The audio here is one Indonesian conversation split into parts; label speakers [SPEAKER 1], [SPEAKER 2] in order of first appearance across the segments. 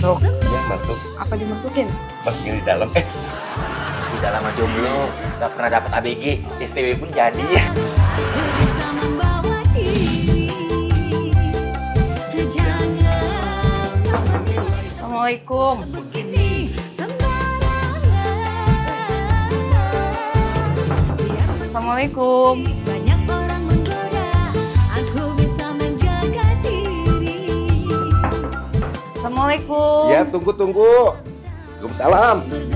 [SPEAKER 1] Masuk.
[SPEAKER 2] Ya masuk.
[SPEAKER 1] Apa dimasukin?
[SPEAKER 2] Masukin di dalam.
[SPEAKER 3] Di dalam aja jomblo, gak pernah dapat ABG, STW pun jadi.
[SPEAKER 1] Assalamualaikum. Assalamualaikum.
[SPEAKER 4] Banyak orang menggoda, aku bisa menjaga diri.
[SPEAKER 1] Assalamualaikum.
[SPEAKER 2] Ya tunggu. Waalaikumsalam.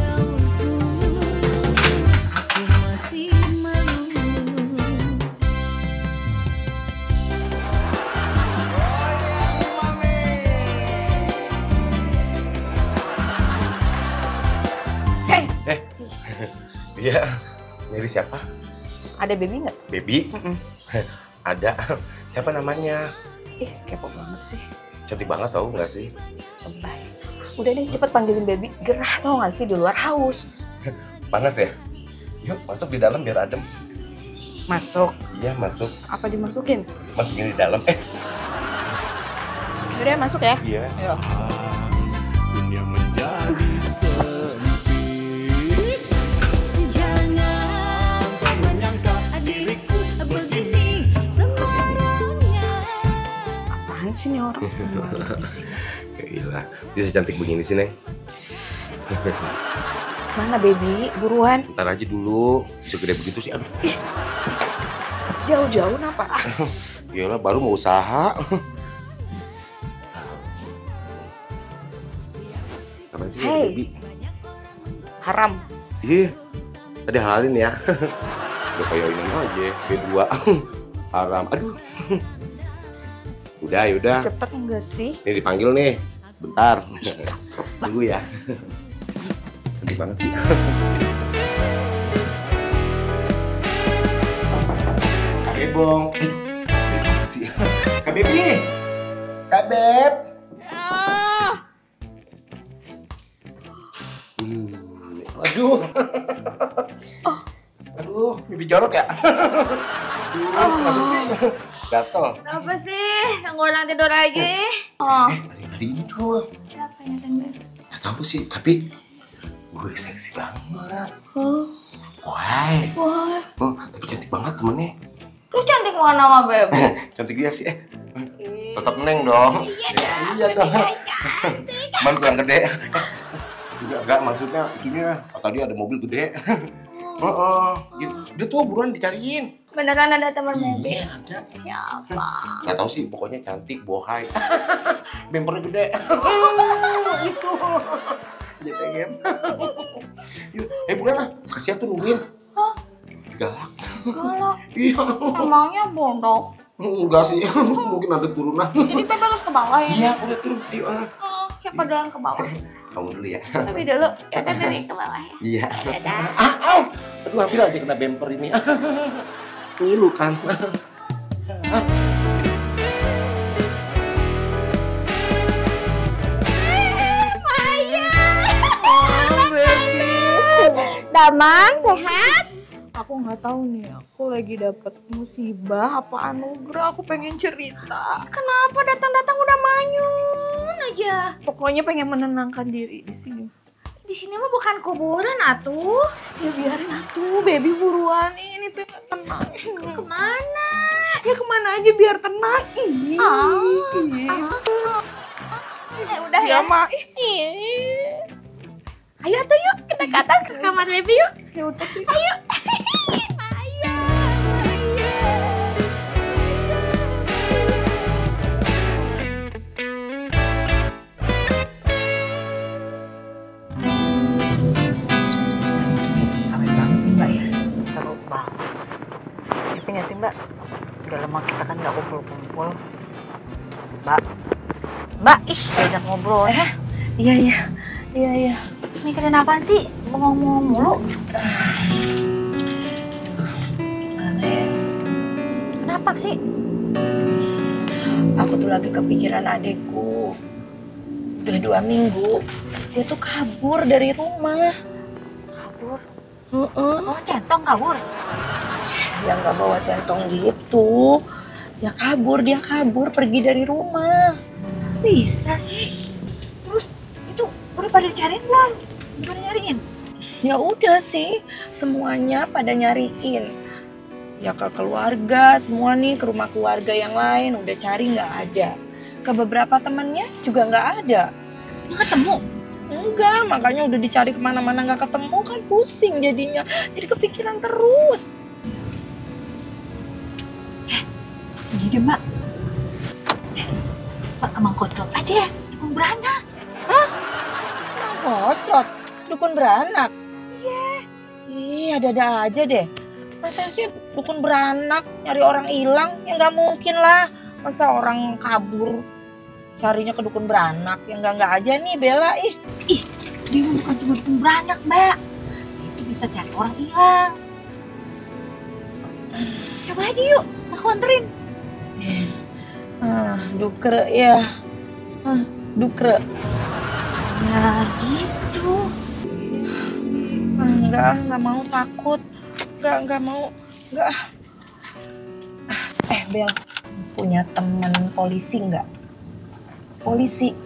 [SPEAKER 4] Aku masih malu.
[SPEAKER 2] Iya. Nyari siapa?
[SPEAKER 1] Ada baby nggak?
[SPEAKER 2] Baby? Ada. Siapa namanya?
[SPEAKER 1] Ih, kepo banget sih.
[SPEAKER 2] Cantik banget tau nggak sih?
[SPEAKER 1] Lebay. Udah deh, cepet panggilin baby. Gerah tau nggak sih, di luar haus.
[SPEAKER 2] Panas ya? Yuk masuk di dalam biar adem.
[SPEAKER 1] Masuk.
[SPEAKER 2] Iya masuk.
[SPEAKER 1] Apa dimasukin?
[SPEAKER 2] Masukin di dalam.
[SPEAKER 1] Udah deh, masuk ya.
[SPEAKER 2] Iya.
[SPEAKER 1] Ayo.
[SPEAKER 5] Dunia menjadi sempit.
[SPEAKER 4] Jangan kau menyangka diriku begini sembarangnya.
[SPEAKER 1] Apaan sih nih orang?
[SPEAKER 2] Gila. Bisa cantik begini sih, Neng.
[SPEAKER 1] Mana baby? Buruan.
[SPEAKER 2] Ntar aja dulu. Segede begitu sih. Aduh.
[SPEAKER 1] Jauh-jauh kenapa?
[SPEAKER 2] Iyalah baru mau usaha. Apaan sih
[SPEAKER 1] Hey.
[SPEAKER 2] baby?
[SPEAKER 1] Haram.
[SPEAKER 2] Ih, tadi halalin ya. Udah kayak ini aja, B2. Haram. Aduh. Udah.
[SPEAKER 1] Cepet enggak sih?
[SPEAKER 2] Ini dipanggil nih. Bentar. Tunggu ya. Cantik banget sih. Kak Bebong. Cantik sih. Kak Bebi. Kak Beb. Aduh. Aduh, mimpi jorok ya? Aduh, kenapa sih? Gatel.
[SPEAKER 6] Kenapa sih? Yang gue ulang tidur aja. Oh.
[SPEAKER 2] Hari ini tuh.
[SPEAKER 6] Siapa yang denger?
[SPEAKER 2] Gak tau sih, tapi gue seksi banget.
[SPEAKER 6] Oh.
[SPEAKER 2] Why?
[SPEAKER 6] Wah.
[SPEAKER 2] Oh, tapi cantik banget temennya.
[SPEAKER 6] Lu cantik mana sama Beb?
[SPEAKER 2] Cantik dia sih. Tetap Neng dong. Iya dong. Cuman kurang gede. Enggak, maksudnya itunya. Tadi ada mobil gede. Gitu. Dia tuh buruan dicariin.
[SPEAKER 6] Beneran ada teman Beb?
[SPEAKER 2] Iya, ada.
[SPEAKER 6] Siapa?
[SPEAKER 2] Gak tau sih, pokoknya cantik, bohai. Bempernya gede. Itu. Dia pengen. Buruan lah. Kasihan tuh nungguin.
[SPEAKER 6] Hah?
[SPEAKER 2] Galak.
[SPEAKER 6] Galak?
[SPEAKER 2] Iya.
[SPEAKER 6] Emangnya bodoh?
[SPEAKER 2] Enggak sih, mungkin ada turunan.
[SPEAKER 6] Jadi Beb harus ke bawah ya?
[SPEAKER 2] Iya, udah turun. Ayo.
[SPEAKER 6] Oh, siapa dulu yang ke bawah?
[SPEAKER 2] Kamu dulu ya.
[SPEAKER 6] Tapi dulu, ya udah Beb ke bawah ya?
[SPEAKER 2] Iya.
[SPEAKER 6] Dadah.
[SPEAKER 2] Aduh, hampir aja kena bemper ini. Ngilu kan.
[SPEAKER 6] Damang, sehat?
[SPEAKER 1] Aku nggak tahu nih, aku lagi dapet musibah apa anugerah, aku pengen cerita.
[SPEAKER 6] Kenapa datang-datang udah manyun aja?
[SPEAKER 1] Pokoknya pengen menenangkan diri di sini.
[SPEAKER 6] Di sini mah bukan kuburan atuh.
[SPEAKER 1] Ya biarin atuh, baby buruan ini tuh nggak tenang.
[SPEAKER 6] Kemana?
[SPEAKER 1] Ya kemana aja biar tenang. Ih.
[SPEAKER 6] Udah ya.
[SPEAKER 1] Ya mah.
[SPEAKER 6] Ayo atuh yuk, kita ke atas ke kamar baby yuk.
[SPEAKER 1] Ya udah.
[SPEAKER 6] Ayo.
[SPEAKER 1] Keren banget sih Mbak ya, seru banget. Ngerti nggak sih Mbak? Udah lama kita kan nggak kumpul-kumpul. Mbak, diajak ngobrol ya? Iya.
[SPEAKER 6] Mikirin apaan sih? Bengong-bengong mulu.
[SPEAKER 1] Gimana ya?
[SPEAKER 6] Kenapa sih?
[SPEAKER 1] Aku tuh lagi kepikiran adekku. Udah 2 minggu, dia tuh kabur dari rumah.
[SPEAKER 6] Kabur? Oh, centong kabur?
[SPEAKER 1] Ya nggak bawa centong gitu. Ya kabur, dia kabur pergi dari rumah.
[SPEAKER 6] Bisa sih. Terus pada cariin belum? Pada nyariin?
[SPEAKER 7] Ya udah sih, semuanya pada nyariin. Ya ke keluarga, semua nih ke rumah keluarga yang lain udah cari nggak ada. Ke beberapa temennya juga nggak ada.
[SPEAKER 6] Nggak ketemu?
[SPEAKER 7] Enggak, makanya udah dicari kemana-mana nggak ketemu kan pusing jadinya. Jadi kepikiran terus.
[SPEAKER 6] Ini deh Mbak. Pak emang kotrot aja ya, dukun beranak.
[SPEAKER 7] Kocok, dukun beranak. Iya, ada-ada aja deh. Masa sih dukun beranak nyari orang hilang? Ya nggak mungkin lah. Masa orang kabur carinya ke dukun beranak? Ya nggak aja nih Bella.
[SPEAKER 6] Ih, dia bukan cuma dukun beranak Mbak. Itu bisa cari orang hilang. Coba aja yuk, aku anterin.
[SPEAKER 7] Dukre ya. Dukre.
[SPEAKER 6] Ya gitu.
[SPEAKER 7] Enggak mau, takut. Enggak mau. Enggak. Bel, punya teman polisi enggak? Polisi.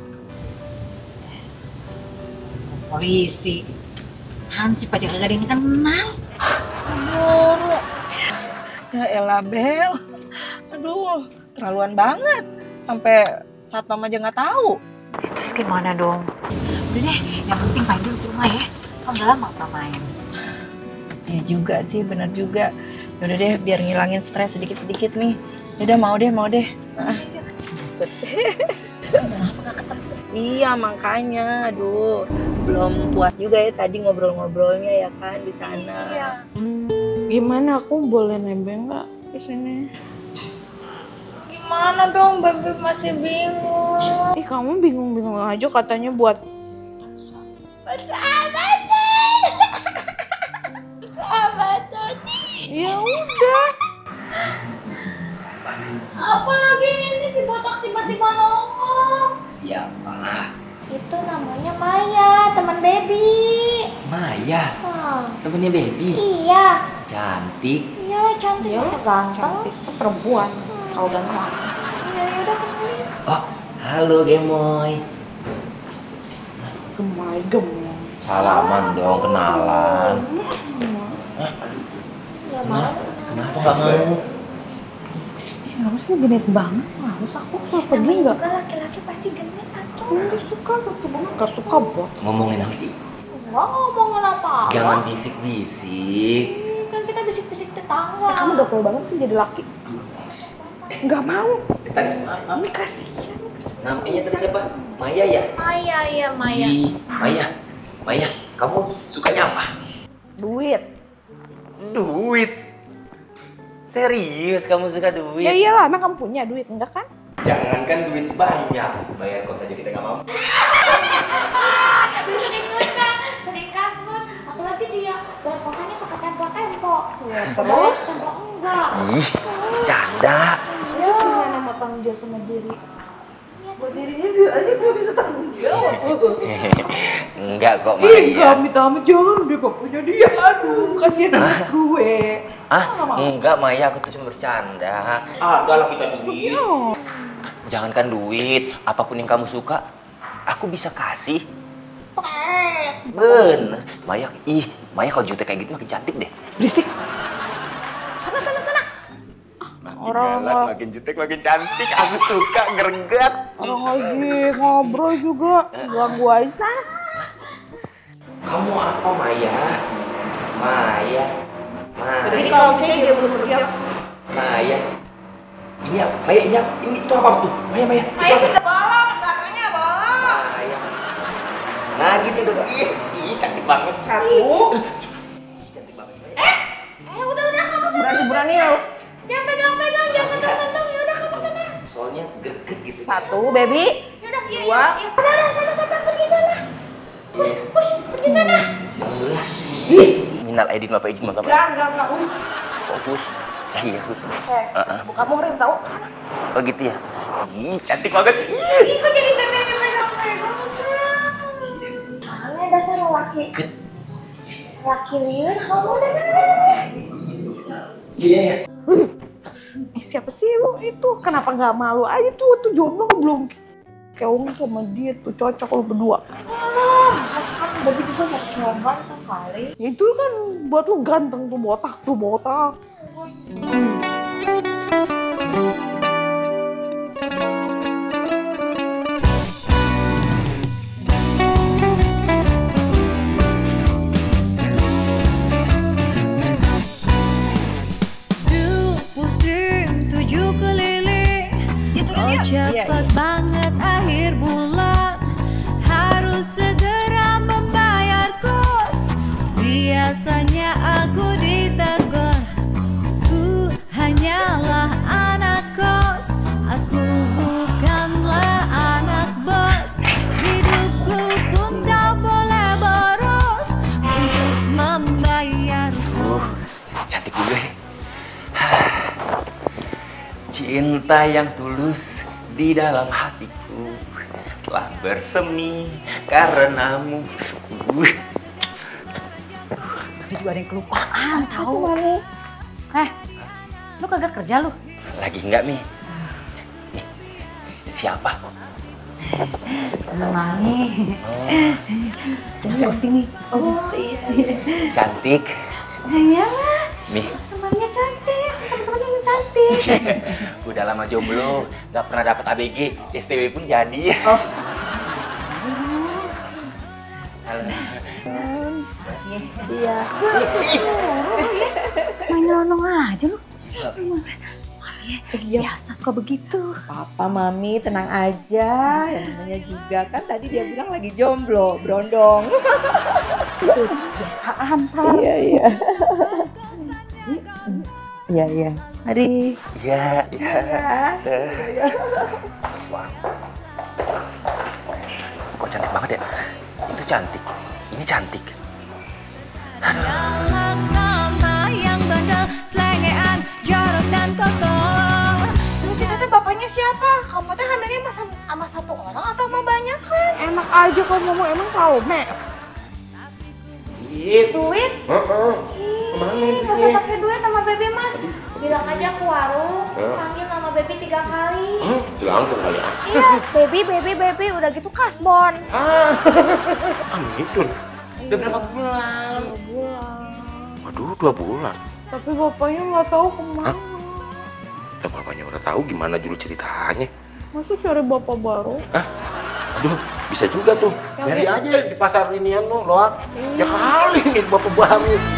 [SPEAKER 6] Hansip aja kagak ada yang kenal.
[SPEAKER 7] Boro. Ya elah Bel. Aduh, terlaluan banget. Sampai satpam aja nggak tahu.
[SPEAKER 1] Terus gimana dong?
[SPEAKER 6] Udah deh, yang penting panggil ke rumah ya. Kan udah lama pernah main.
[SPEAKER 7] Ya juga sih, bener juga. Yaudah deh, biar ngilangin stres sedikit-sedikit nih. Yaudah mau deh. Iya makanya, aduh. Belum puas juga ya tadi ngobrol-ngobrolnya ya kan di sana.
[SPEAKER 6] Iya.
[SPEAKER 8] Gimana, aku boleh nebeng nggak di sini?
[SPEAKER 7] Gimana dong, Bebe masih bingung.
[SPEAKER 8] Ih, kamu bingung-bingung aja katanya buat
[SPEAKER 7] Sahabatan.
[SPEAKER 8] ya udah.
[SPEAKER 7] Apa lagi ini si botak tiba-tiba nongol?
[SPEAKER 3] Siapa?
[SPEAKER 7] Itu namanya Maya, teman Baby.
[SPEAKER 3] Maya, temennya Baby.
[SPEAKER 7] Iya.
[SPEAKER 3] Cantik.
[SPEAKER 7] Iya, cantik, masa ganteng.
[SPEAKER 8] Cantik tuh perempuan. Kalau ganteng.
[SPEAKER 7] Ya udah kenalin.
[SPEAKER 3] Oh, halo Gemoy.
[SPEAKER 8] Gemay.
[SPEAKER 3] Salaman dong, kenalan.
[SPEAKER 7] Ya mau.
[SPEAKER 3] Kenapa nggak mau?
[SPEAKER 8] Kenapa sih genit banget? Harus aku kalau pergi nggak?
[SPEAKER 7] Juga laki-laki pasti genit atau
[SPEAKER 8] Nggak suka tuh banget. Nggak suka buat.
[SPEAKER 3] Ngomongin apa sih?
[SPEAKER 7] enggak ngomongin apa?
[SPEAKER 3] Jangan bisik-bisik.
[SPEAKER 7] Kan kita bisik-bisik tetangga.
[SPEAKER 8] Kamu udah tua banget sih jadi laki. Nggak mau.
[SPEAKER 3] Tadi maaf.
[SPEAKER 8] Ini kasihan.
[SPEAKER 3] Namanya tadi siapa? Maya ya?
[SPEAKER 7] Maya, iya Maya.
[SPEAKER 3] Ih, Maya, kamu sukanya apa?
[SPEAKER 8] Duit.
[SPEAKER 3] Duit. Serius kamu suka duit?
[SPEAKER 8] Ya iyalah, emang kamu punya duit enggak kan?
[SPEAKER 3] Jangankan duit banyak, bayar kos aja kita nggak mau.
[SPEAKER 7] Sering kasbon, apalagi dia bayar kosannya suka tempo-tempo.
[SPEAKER 8] Ya, terus?
[SPEAKER 7] Tempo enggak.
[SPEAKER 3] Ih, bercanda.
[SPEAKER 8] Terus gimana mau tanggung jawab sama diri? Buat dirinya dia aja gak bisa tanggung jawab.
[SPEAKER 3] Enggak kok
[SPEAKER 8] Ih,
[SPEAKER 3] Maya.
[SPEAKER 8] amit-amit jangan deh gak punya dia. Aduh, kasihan sama gue.
[SPEAKER 3] Enggak Maya, aku tuh cuma bercanda. Ada lah kita duit. Jangankan duit, apapun yang kamu suka, aku bisa kasih. Bener. Maya kalau jutek kayak gitu makin cantik deh.
[SPEAKER 8] Berisik.
[SPEAKER 3] Orang makin jutek makin cantik, aku suka greget.
[SPEAKER 8] Orang lagi ngobrol juga. Ganggu aja.
[SPEAKER 3] Kamu apa Maya?
[SPEAKER 8] Jadi kalau misalnya dia belum bersiap.
[SPEAKER 3] Maya. Ini apa? Maya, ini tuh apa tuh? Maya.
[SPEAKER 7] Maya sudah bolong, belakangnya bolong.
[SPEAKER 3] Maya. Nah gitu dong. Ih, cantik banget.
[SPEAKER 8] Satu.
[SPEAKER 3] Cantik banget sih Maya.
[SPEAKER 7] Udah kamu sana.
[SPEAKER 8] Berani-berani ya.
[SPEAKER 7] Jangan pegang-pegang, jangan sentuh-sentuh. Ya udah kamu sana.
[SPEAKER 3] Soalnya greget gitu.
[SPEAKER 8] Satu, baby.
[SPEAKER 7] Ya udah,
[SPEAKER 8] Dua.
[SPEAKER 7] Udah, sana sampai pergi sana. Push, pergi sana.
[SPEAKER 3] Alhamdulillah. Minal aidin bapak izin bapak.
[SPEAKER 8] Enggak.
[SPEAKER 3] Fokus. Iya, Gus.
[SPEAKER 8] Buka murim tahu.
[SPEAKER 3] Oh gitu ya. Ih, cantik banget sih.
[SPEAKER 7] Ih, kok jadi pegang-pegang terus? Mana dasar laki. Laki liur, kamu udah sana.
[SPEAKER 3] Iya.
[SPEAKER 8] Siapa sih lu itu? Kenapa nggak malu aja tuh jomblo belum keong sama dia tuh cocok lo berdua. Masa kan Bobby juga mau cowok ganteng kali.
[SPEAKER 9] Itu kan buat lu ganteng tuh botak.
[SPEAKER 4] Pusing 7 keliling. Oh cepet banget akhir bulan. Harus segera membayar kos. Biasanya aku ditegur. Ku hanyalah anak kos. Aku bukanlah anak bos. Hidupku pun tak boleh boros untuk membayar kos.
[SPEAKER 3] Cantik gue. Cinta yang tulus di dalam hatiku telah bersemi karenamu.
[SPEAKER 6] Ini juga ada yang kelupaan tahu. Lu kagak kerja lu?
[SPEAKER 3] Lagi enggak, Mi? Nih, siapa?
[SPEAKER 6] Mami. Tunggu sini. Oh iya.
[SPEAKER 3] Cantik.
[SPEAKER 6] Iyalah.
[SPEAKER 3] Mi.
[SPEAKER 6] Temannya cantik. Temannya cantik.
[SPEAKER 3] Udah lama jomblo, nggak pernah dapat ABG, STW pun jadi.
[SPEAKER 6] Oh.
[SPEAKER 3] Halo.
[SPEAKER 6] Iya. Main nyelonong aja lu. Biasa suka begitu.
[SPEAKER 7] Papa, Mami tenang aja. Yang namanya juga kan tadi dia bilang lagi jomblo, berondong.
[SPEAKER 6] Biasaan, Pak.
[SPEAKER 7] Iya. Iya. Mari.
[SPEAKER 3] Iya.
[SPEAKER 7] Wah.
[SPEAKER 3] Kok cantik banget ya? Itu cantik, ini cantik.
[SPEAKER 4] Galak sama yang bandel, selengean, jorok dan kotor.
[SPEAKER 8] Terus bapaknya siapa? Kamu teh hamilnya sama satu orang atau sama banyak kan?
[SPEAKER 9] Enak aja kamu ngomong, emang Salome.
[SPEAKER 8] Duit?
[SPEAKER 2] Kemana
[SPEAKER 8] Nggak usah pakai duit sama Bebe mah. Bilang aja ke warung, panggil nama Bebe 3 kali.
[SPEAKER 2] Langsung kali ya.
[SPEAKER 8] Iya, Baby, udah gitu kasbon.
[SPEAKER 2] Amitun. Udah berapa bulan?
[SPEAKER 9] 2 bulan.
[SPEAKER 2] Waduh, 2 bulan.
[SPEAKER 9] Tapi bapaknya nggak tahu kemana.
[SPEAKER 2] Lah bapaknya udah tahu gimana dulu ceritanya.
[SPEAKER 9] Masa cari bapak baru?
[SPEAKER 2] Aduh, bisa juga tuh. Cari aja di pasar inian lo, loak. Ya kali bapak baru.